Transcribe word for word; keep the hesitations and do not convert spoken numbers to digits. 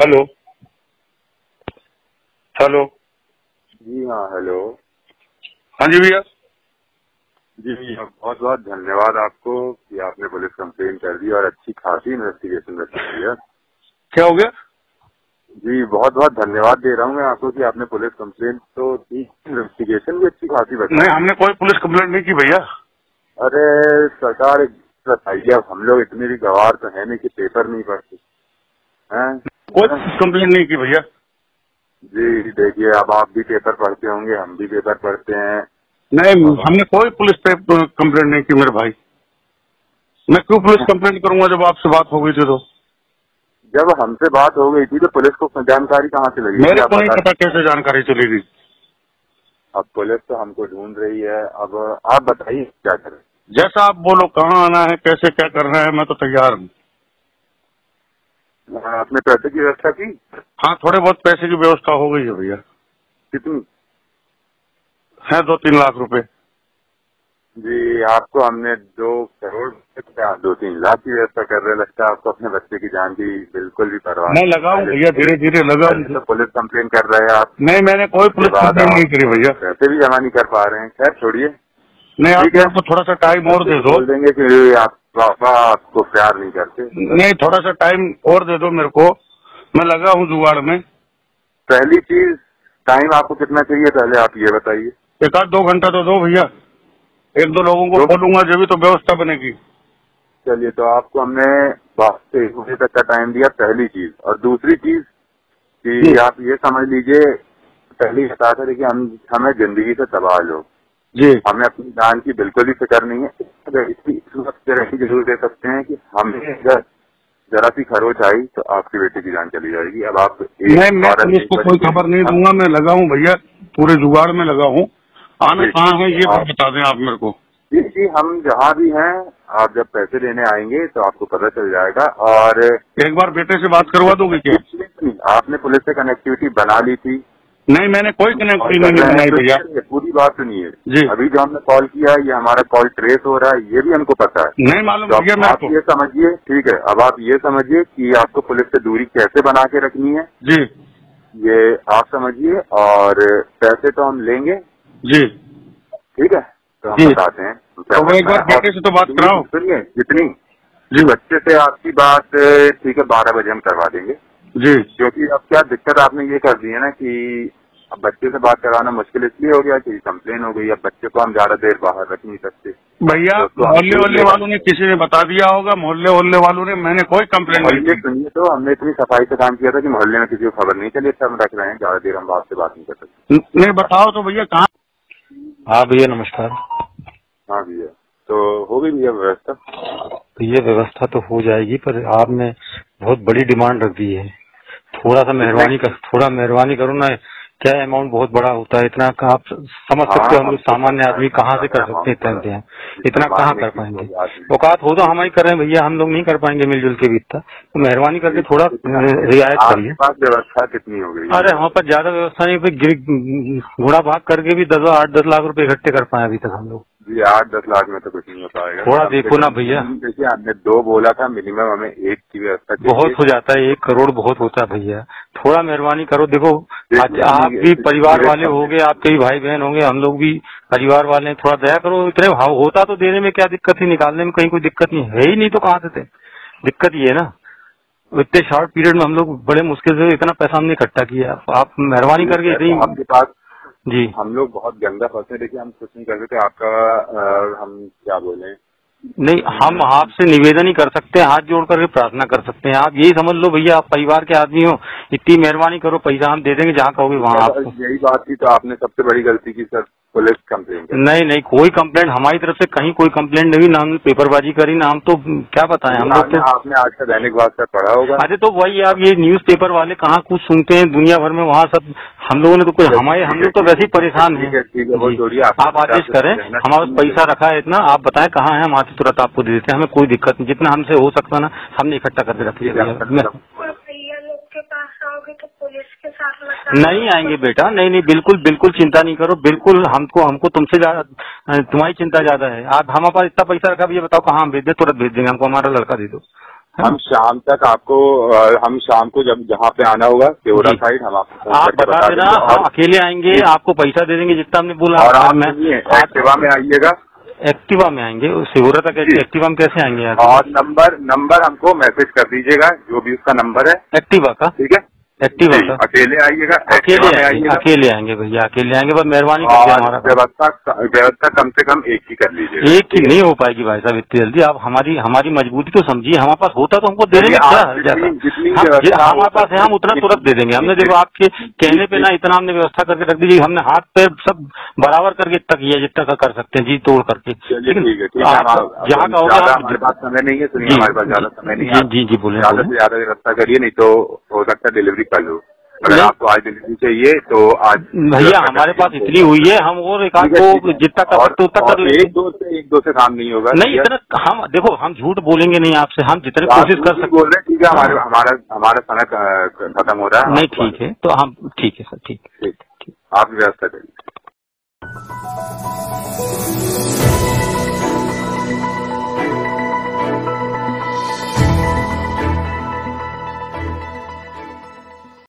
Hello hello जी हाँ, hello. हाँ जी भैया। जी भैया, बहुत बहुत धन्यवाद आपको कि आपने पुलिस कंप्लेन कर दी और अच्छी खासी इन्वेस्टिगेशन रखी है। क्या हो गया? जी बहुत बहुत धन्यवाद दे रहा हूँ मैं आपको कि आपने पुलिस कंप्लेन तो दी, इन्वेस्टिगेशन भी अच्छी खासी बताई। नहीं, हमने कोई पुलिस कंप्लेंट नहीं की भैया। अरे सरकार बताइए, अब हम लोग इतने भी गवार तो है नहीं कि पेपर नहीं पढ़ते हैं। कोई कंप्लेंट नहीं की भैया। जी देखिए, अब आप भी पेपर पढ़ते होंगे, हम भी पेपर पढ़ते हैं। नहीं, हमने कोई पुलिस पे कंप्लेंट नहीं की मेरे भाई। मैं क्यों पुलिस कंप्लेंट करूंगा जब आपसे बात हो गई थी? तो जब हमसे बात हो गई थी तो पुलिस को जानकारी कहाँ से लगी? मेरे को नहीं पता कैसे जानकारी चलेगी। अब पुलिस तो हमको ढूंढ रही है, अब आप बताइए क्या करें। जैसा आप बोलो, कहाँ आना है, कैसे क्या करना है, मैं तो तैयार हूँ। आपने पैसे की व्यवस्था की? हाँ, थोड़े बहुत पैसे की व्यवस्था हो गई है भैया। कितनी है? दो तीन लाख रुपए। जी आपको हमने दो करोड़ दो तीन लाख की व्यवस्था कर रहे, लगता है आपको अपने बच्चे की जान की बिल्कुल भी परवाह नहीं। लगाऊं भैया, धीरे धीरे लगाऊं। तो पुलिस कंप्लेन कर रहे हैं आप? नहीं, मैंने कोई पुलिस कंप्लेन नहीं करी भैया। पैसे भी जमा नहीं कर पा रहे हैं। खैर छोड़िए, नहीं, आप मेरे को थोड़ा सा टाइम और दे दो। बोल देंगे कि आप पापा आपको प्यार नहीं करते। नहीं, थोड़ा सा टाइम और दे दो मेरे को, मैं लगा हूँ जुगाड़ में। पहली चीज, टाइम आपको कितना चाहिए पहले आप ये बताइए। एक आध दो घंटा तो दो भैया, एक दो लोगों को बोलूंगा जब भी तो व्यवस्था बनेगी। चलिए, तो आपको हमने बात से एक बजे तक का टाइम दिया, पहली चीज। और दूसरी चीज कि आप ये समझ लीजिए, पहली बता कर कि हम हमें जिंदगी से तबाह लोग जी, हमें अपनी जान की बिल्कुल भी फिक्र नहीं है। अगर इसकी इस वक्त गारंटी जरूर दे सकते हैं कि हमें अगर जरा सी खरोच आई तो आपकी बेटी की जान चली जाएगी। अब आप नहीं, मैं पुलिस को कोई खबर नहीं दूंगा। मैं लगा हूँ भैया, पूरे जुगाड़ में लगा हूँ। आना कहाँ है ये बात बता दें आप मेरे को। जी जी, हम जहाँ भी हैं, आप जब पैसे लेने आएंगे तो आपको पता चल जाएगा। और एक बार बेटे से बात करवा दोगे क्या? आपने पुलिस से कनेक्टिविटी बना ली थी? नहीं, मैंने कोई कनेक्टिविटी नहीं बनाई भैया। पूरी बात सुनिए जी। अभी जो हमने कॉल किया है, ये हमारा कॉल ट्रेस हो रहा है, ये भी हमको पता है। नहीं मालूम भैया मेरे को। ये समझिए, ठीक है, अब आप ये समझिए कि आपको पुलिस से दूरी कैसे बना के रखनी है। जी, ये आप समझिए। और पैसे तो हम लेंगे जी, ठीक है, तो हम बताते हैं। तो एक बार बेटे से तो बात कराओ। सुनिए, जितनी जी, बच्चे से आपकी बात ठीक है, बारह बजे हम करवा देंगे जी। क्योंकि अब क्या दिक्कत आपने ये कर दी है ना कि अब बच्चे से बात कराना मुश्किल इसलिए हो गया कि कंप्लेन हो गई। अब बच्चे को हम ज्यादा देर बाहर रख नहीं सकते भैया। मोहल्ले वल्ले वालों ने किसी ने बता दिया होगा, मोहल्ले वल्ले वालों ने, मैंने कोई कंप्लेन नहीं की। सुनिए, तो हमने इतनी सफाई से काम किया था कि मोहल्ले में किसी को खबर नहीं चली। अच्छा हम रख रहे हैं, ज्यादा देर हम आपसे बात नहीं कर सकते। नहीं बताओ तो भैया कहाँ। हाँ भैया नमस्कार। हाँ भैया, तो हो गई भैया व्यवस्था? भैया व्यवस्था तो हो जाएगी, पर आपने बहुत बड़ी डिमांड रख दी है। थोड़ा सा मेहरबानी कर थोड़ा मेहरबानी करो ना। क्या अमाउंट बहुत बड़ा होता है, इतना का आप समझ सकते हो। हम लोग सामान्य आदमी कहाँ से कर सकते हैं इतना इतना कहाँ कर पाएंगे। औकात हो तो हम ही कर रहे हैं भैया, हम लोग नहीं कर पाएंगे मिलजुल के भी इतना। तो मेहरबानी करके थोड़ा रियायत करिए। व्यवस्था कितनी हो गई? अरे वहाँ पर ज्यादा व्यवस्था नहीं, घोड़ा भाग करके भी दस आठ दस लाख रुपए इकट्ठे कर पाए अभी तक हम लोग। जी आठ दस लाख में तो कुछ नहीं हो पाएगा। थोड़ा देखो ना भैया। देखिए आपने दो बोला था, मिनिमम हमें एक की व्यवस्था बहुत हो जाता है, एक करोड़ बहुत होता है भैया। थोड़ा मेहरबानी करो। देखो आज आप भी परिवार वाले होंगे, आपके भी भाई बहन होंगे, हम लोग भी परिवार वाले हैं। थोड़ा दया करो। इतने भाव होता तो देने में क्या दिक्कत है, निकालने में कहीं कोई दिक्कत नहीं है ही नहीं, तो कहाँ से थे। दिक्कत ये है ना, इतने शॉर्ट पीरियड में हम लोग बड़े मुश्किल से इतना पैसा हमने इकट्ठा किया। आप मेहरबानी करके इतनी आपके पास जी। हम लोग बहुत गंदा फंसे। देखिए हम कुछ नहीं कर सकते आपका आ, हम क्या बोले नहीं, हम आपसे निवेदन ही कर सकते हैं, हाथ जोड़ करके प्रार्थना कर सकते हैं। आप यही समझ लो भैया, आप परिवार के आदमी हो, इतनी मेहरबानी करो, पैसा हम दे देंगे जहाँ कहोगे वहाँ आपको। यही बात थी, तो आपने सबसे बड़ी गलती की सर, पुलिस कंप्लेन। नहीं नहीं, कोई कंप्लेंट हमारी तरफ से कहीं कोई कंप्लेंट नहीं, ना हमने पेपरबाजी करी, ना हम तो क्या बताएं हम लोग। तो आपने आज का दैनिक भास्कर पढ़ा होगा। अरे तो वही, आप ये न्यूज पेपर वाले कहाँ कुछ सुनते हैं दुनिया भर में, वहाँ सब हम लोगों ने तो कोई हमारे हम लोग तो वैसे ही परेशान हैं। आप आदेश करें, हमारे पास पैसा रखा है इतना, आप बताएं कहाँ है, हम आते तुरंत आपको दे देते हैं। हमें कोई दिक्कत नहीं, जितना हमसे हो सकता ना हमने इकट्ठा करके रख लिया। तो पुलिस के साथ नहीं आएंगे बेटा, नहीं नहीं, बिल्कुल बिल्कुल चिंता नहीं करो। बिल्कुल हमको हमको तुमसे ज्यादा तुम्हारी चिंता ज्यादा है। आप हमारे पास इतना पैसा रखा, ये बताओ कहाँ हम भेज दे, तुरंत भेज देंगे। हमको हमारा लड़का दे दो, हम शाम तक आपको हम शाम को जब जहाँ पे आना होगा केवड़ा साइड हम आपको आप बता देना, हम अकेले आएंगे, आपको पैसा दे देंगे जितना हमने बोला। और आप एक्टिवा में आइएगा। एक्टिवा में आएंगे, सिहोरा तक एक्टिवा में कैसे आएंगे? और नंबर नंबर हमको मैसेज कर दीजिएगा, जो भी उसका नंबर है एक्टिवा का, ठीक है? एक्टिवा का अकेले आइएगा, अकेले आएंगे, अकेले आएंगे भैया, अकेले आएंगे, बस मेहरबानी करके हमारा व्यवस्था व्यवस्था कम से कम एक ही कर लीजिए। एक ही नहीं हो पाएगी भाई साहब इतनी जल्दी। आप हमारी हमारी मजबूती तो समझिए, हमारे पास होता तो हमको दे देंगे, क्या हमारे पास है हम उतना तुरंत दे देंगे। हमने देखो आपके कहने पे ना इतना हमने व्यवस्था करके रख दीजिए, हमने हाथ पैर सब बराबर करके इतना किया जितना का कर सकते हैं जी, तोड़ करके। ठीक है, जहाँ का होगा हमारे पास समय नहीं है, सुनिए हमारे पास ज्यादा समय नहीं है। जी जी बोले, ज्यादा से ज्यादा व्यवस्था करिए, नहीं तो हो सकता है डिलीवरी कर लो। अगर आपको आज डिलीवरी चाहिए तो आज भैया हमारे पास इतनी हुई है, हम और एक आध को जितना कर सकते उतना कर लेंगे। एक दो से एक दो से काम नहीं होगा। नहीं इतना हम देखो, हम झूठ बोलेंगे नहीं आपसे, हम जितने कोशिश कर सकते बोल रहे हैं। ठीक है, हमारे हमारा हमारा समय खत्म हो रहा है। नहीं ठीक है, तो हम ठीक है सर, ठीक है, ठीक, आप व्यवस्था करिए।